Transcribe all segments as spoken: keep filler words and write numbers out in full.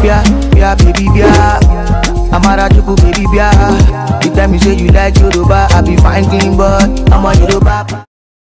bia, bia, baby, bia. Amara Juku, baby, bia. You tell me say you like Yoruba, I be fine clean, but I'm a Yoruba.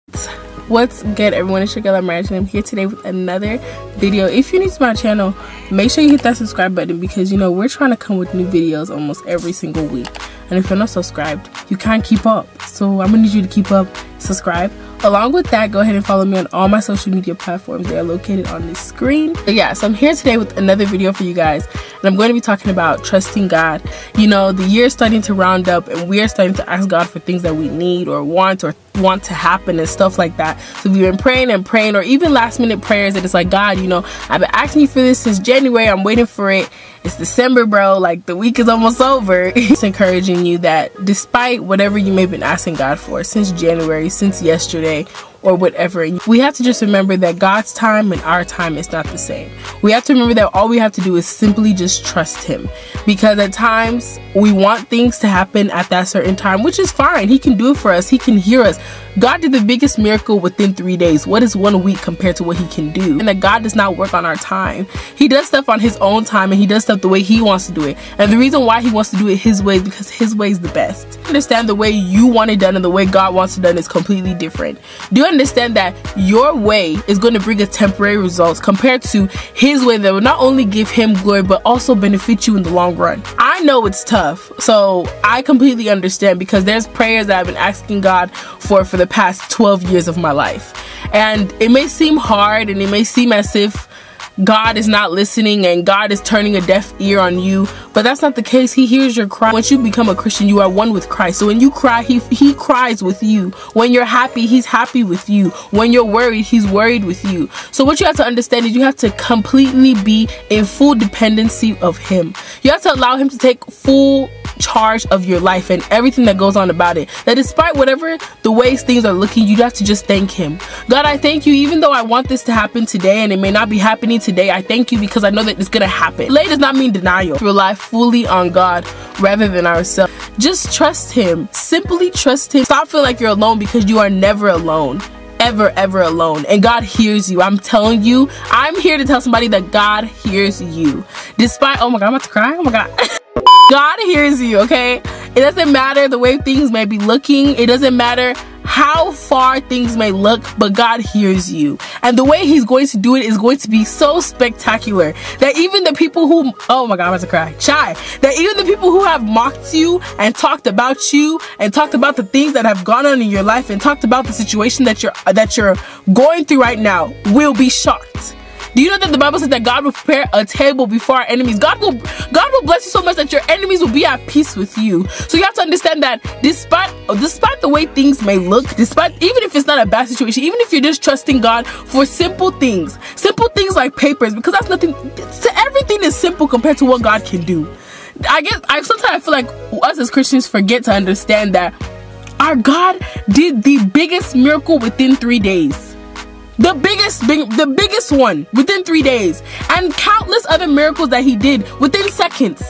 What's good, everyone? It's your girl Marriage, and I'm here today with another video. If you're new to my channel, make sure you hit that subscribe button, because you know we're trying to come with new videos almost every single week. And if you're not subscribed, you can't keep up. So I'm gonna need you to keep up, subscribe. Along with that, go ahead and follow me on all my social media platforms. They are located on the screen. But yeah, so I'm here today with another video for you guys, and I'm going to be talking about trusting God. You know, the year is starting to round up, and we are starting to ask God for things that we need or want or want to happen and stuff like that. So we've been praying and praying, or even last minute prayers that it's like, God, you know, I've been asking you for this since January. I'm waiting for it. It's December, bro. Like, the week is almost over. It's encouraging you that despite whatever you may have been asking God for since January, since yesterday, or whatever, we have to just remember that God's time and our time is not the same. We have to remember that all we have to do is simply just trust him, because at times we want things to happen at that certain time, which is fine. He can do it for us. He can hear us. God did the biggest miracle within three days. What is one week compared to what he can do? And that God does not work on our time. He does stuff on his own time, and he does stuff the way he wants to do it. And the reason why he wants to do it his way is because his way is the best. Understand the way you want it done and the way God wants it done is completely different. Do you understand that your way is going to bring a temporary results compared to his way that will not only give him glory but also benefit you in the long run? I know it's tough, so I completely understand, because there's prayers that I've been asking God for for the past twelve years of my life, and it may seem hard and it may seem as if God is not listening and God is turning a deaf ear on you, but that's not the case. He hears your cry. Once you become a Christian, you are one with Christ. So when you cry, he, he cries with you. When you're happy, he's happy with you. When you're worried, he's worried with you. So what you have to understand is you have to completely be in full dependency of him. You have to allow him to take full charge of your life and everything that goes on about it. That despite whatever the ways things are looking, you have to just thank him. God, I thank you, even though I want this to happen today and it may not be happening today, I thank you because I know that it's gonna happen. Delay does not mean denial. Rely fully on God rather than ourselves. Just trust him. Simply trust him. Stop feeling like you're alone, because you are never alone. Ever, ever alone. And God hears you. I'm telling you, I'm here to tell somebody that God hears you. Despite, oh my God, I'm about to cry. Oh my God. God hears you, okay? It doesn't matter the way things may be looking. It doesn't matter how far things may look, but God hears you. And the way he's going to do it is going to be so spectacular that even the people who, oh my God, I'm about to cry. Shy. That even the people who have mocked you and talked about you and talked about the things that have gone on in your life and talked about the situation that you're, that you're going through right now will be shocked. Do you know that the Bible says that God will prepare a table before our enemies? God will God will bless you so much that your enemies will be at peace with you. So you have to understand that despite despite the way things may look, despite even if it's not a bad situation, even if you're just trusting God for simple things, simple things like papers, because that's nothing, to everything is simple compared to what God can do. I guess I sometimes I feel like us as Christians forget to understand that our God did the biggest miracle within three days. The biggest, big, the biggest one within three days, and countless other miracles that he did within seconds.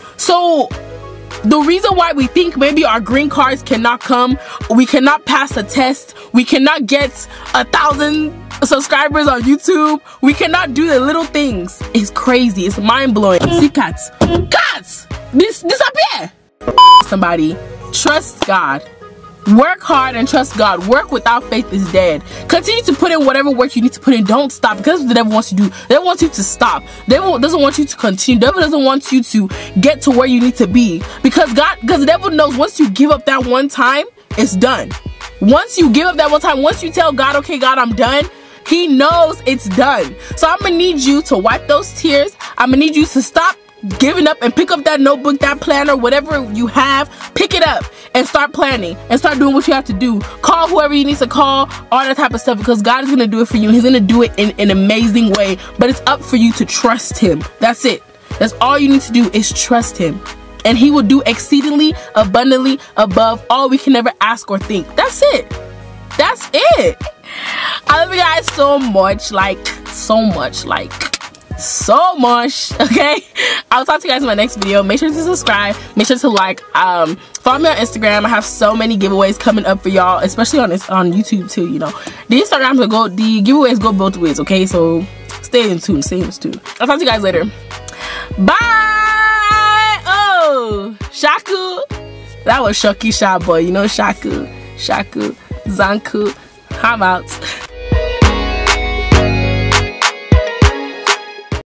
So the reason why we think maybe our green cards cannot come, we cannot pass a test, we cannot get a thousand subscribers on YouTube, we cannot do the little things, is crazy. It's mind-blowing. See cats, cats, this disappear. Somebody, trust God. Work hard and trust God. Work without faith is dead. Continue to put in whatever work you need to put in. Don't stop, because the devil wants to do. The devil wants you to stop. The devil doesn't want you to continue. The devil doesn't want you to get to where you need to be, because God, because the devil knows once you give up that one time, it's done. Once you give up that one time, once you tell God, okay, God, I'm done, he knows it's done. So I'm gonna need you to wipe those tears. I'm gonna need you to stop giving up and pick up that notebook, that planner, whatever you have, pick it up and start planning and start doing what you have to do. Call whoever you need to call, all that type of stuff, because God is going to do it for you. He's going to do it in an amazing way, but it's up for you to trust him. That's it. That's all you need to do, is trust him, and he will do exceedingly abundantly above all we can ever ask or think. That's it. That's it. I love you guys so much, like so much, like so much. Okay, I'll talk to you guys in my next video. Make sure to subscribe, make sure to like, um follow me on Instagram. I have so many giveaways coming up for y'all, especially on this on YouTube too. You know, the Instagrams will go, the giveaways go both ways. Okay, so stay in tune, stay in tune. I'll talk to you guys later. Bye. Oh, Shaku. That was Shoki Sha boy. You know Shaku, Shaku, Zanku. I'm out.